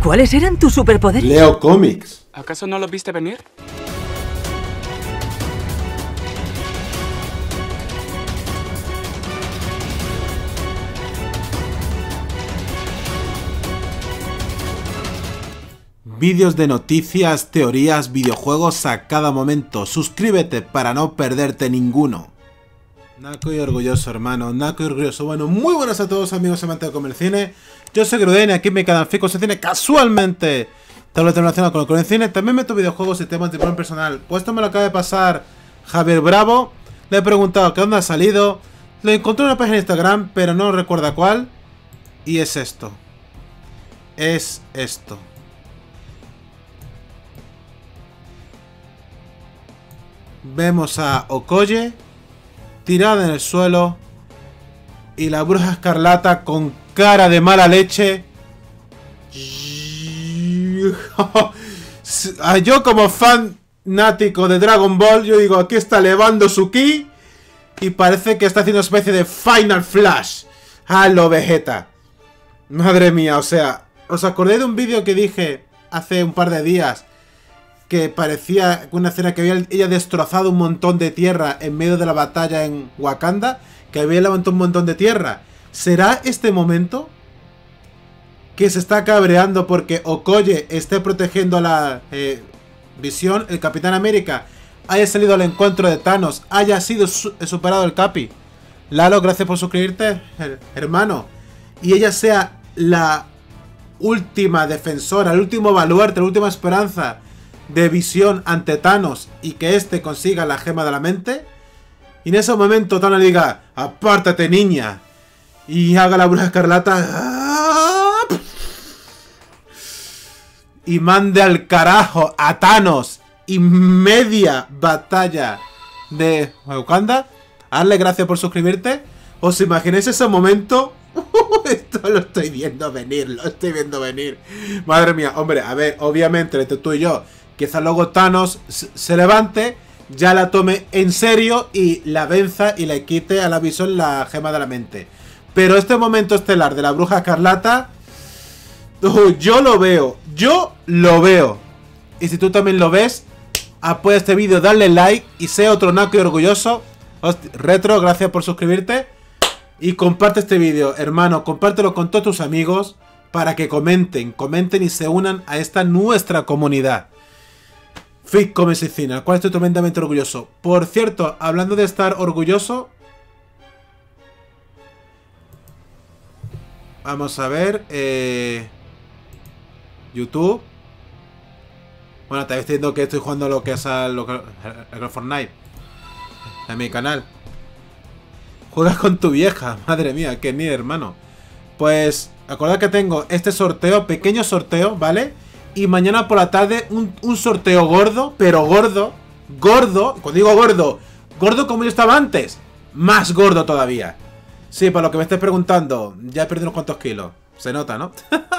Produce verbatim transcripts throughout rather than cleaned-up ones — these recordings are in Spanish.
¿Cuáles eran tus superpoderes? Leo cómics. ¿Acaso no lo viste venir? Vídeos de noticias, teorías, videojuegos a cada momento. Suscríbete para no perderte ninguno. Naco y orgulloso, hermano. Naco y orgulloso. Bueno, muy buenas a todos, amigos amantes de comer cine. Yo soy Gruden y aquí me quedan ficos de cine casualmente. Todo lo relacionado con el comer cine. También meto videojuegos y temas de plan personal. Pues esto me lo acaba de pasar Javier Bravo. Le he preguntado qué dónde ha salido. Lo encontré en una página de Instagram, pero no recuerda cuál. Y es esto. Es esto. Vemos a Okoye tirada en el suelo y la bruja escarlata con cara de mala leche. Yo como fanático de Dragon Ball, yo digo, aquí está elevando su ki y parece que está haciendo una especie de Final Flash a lo Vegeta. Madre mía, o sea, ¿os acordáis de un vídeo que dije hace un par de días? Que parecía una escena que había ella destrozado un montón de tierra en medio de la batalla en Wakanda. Que había levantado un montón de tierra. ¿Será este momento? Que se está cabreando porque Okoye esté protegiendo a la eh, Visión. El Capitán América haya salido al encuentro de Thanos. Haya sido su superado el Capi. Lalo, gracias por suscribirte, her hermano. Y ella sea la última defensora, el último baluarte, la última esperanza de Visión ante Thanos y que este consiga la gema de la mente. Y en ese momento Thanos le diga, apártate niña, y haga la bruja escarlata y mande al carajo a Thanos y media batalla de Wakanda. Hazle gracias por suscribirte. ¿Os imagináis ese momento? Esto lo estoy viendo venir, lo estoy viendo venir. Madre mía, hombre, a ver, obviamente entre tú y yo, quizá luego Thanos se levante, ya la tome en serio y la venza y le quite a la Visión la gema de la mente. Pero este momento estelar de la bruja escarlata, uh, yo lo veo, yo lo veo. Y si tú también lo ves, apoya este vídeo, dale like y sé otro naco y orgulloso. Hostia, Retro, gracias por suscribirte. Y comparte este vídeo, hermano, compártelo con todos tus amigos para que comenten, comenten y se unan a esta nuestra comunidad. Fic Comics y Cine, al cual estoy tremendamente orgulloso. Por cierto, hablando de estar orgulloso, vamos a ver, eh, YouTube. Bueno, te estoy diciendo que estoy jugando lo que es al lo que, el Fortnite en mi canal. Juegas con tu vieja, madre mía, que ni hermano. Pues, acordad que tengo este sorteo, pequeño sorteo, ¿vale? Y mañana por la tarde un, un sorteo gordo, pero gordo, gordo, cuando digo gordo, gordo como yo estaba antes, más gordo todavía. Sí, para lo que me estés preguntando, ya he perdido unos cuantos kilos, se nota, ¿no?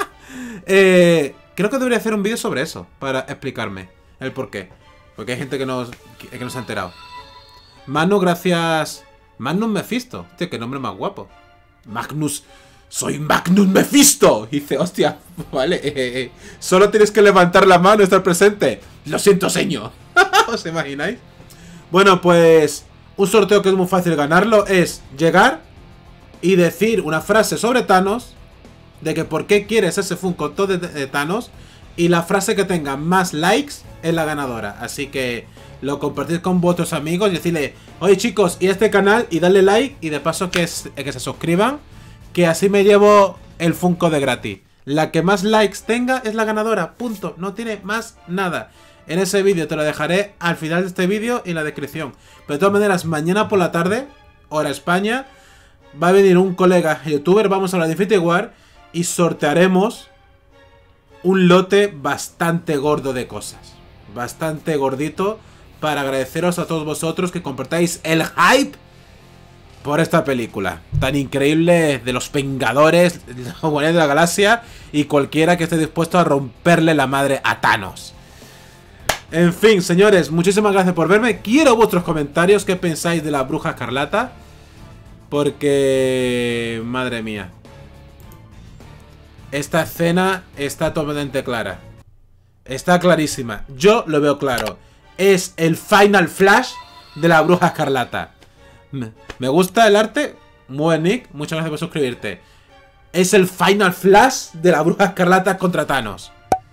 eh, creo que debería hacer un vídeo sobre eso, para explicarme el por qué. Porque hay gente que no, que, que no se ha enterado. Manu, gracias... Magnus Mephisto, tío, qué nombre más guapo. Magnus, soy Magnus Mephisto. Y dice, hostia, vale, eh, eh, solo tienes que levantar la mano y estar presente. Lo siento, señor. ¿Os imagináis? Bueno, pues un sorteo que es muy fácil ganarlo es llegar y decir una frase sobre Thanos, de que por qué quieres ese Funko todo de, de Thanos, y la frase que tenga más likes es la ganadora. Así que lo compartís con vuestros amigos y decirle, oye chicos, y este canal, y darle like, y de paso que, es, que se suscriban, que así me llevo el Funko de gratis. La que más likes tenga es la ganadora, punto, no tiene más nada. En ese vídeo te lo dejaré al final de este vídeo y en la descripción. Pero de todas maneras, mañana por la tarde, hora España, va a venir un colega youtuber, vamos a hablar de Infinity War y sortearemos un lote bastante gordo de cosas. Bastante gordito, para agradeceros a todos vosotros que compartáis el hype por esta película tan increíble de los Vengadores, los Guardianes de la Galaxia y cualquiera que esté dispuesto a romperle la madre a Thanos. En fin, señores, muchísimas gracias por verme. Quiero vuestros comentarios, qué pensáis de la Bruja Escarlata, porque... madre mía. esta escena está totalmente clara. Está clarísima. Yo lo veo claro. Es el Final Flash de la Bruja Escarlata. Me gusta el arte. Muy buen, Nick. Muchas gracias por suscribirte. Es el Final Flash de la Bruja Escarlata contra Thanos.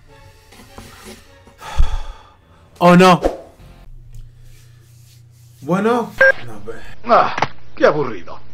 ¿O no? Bueno. No, Ah, qué aburrido.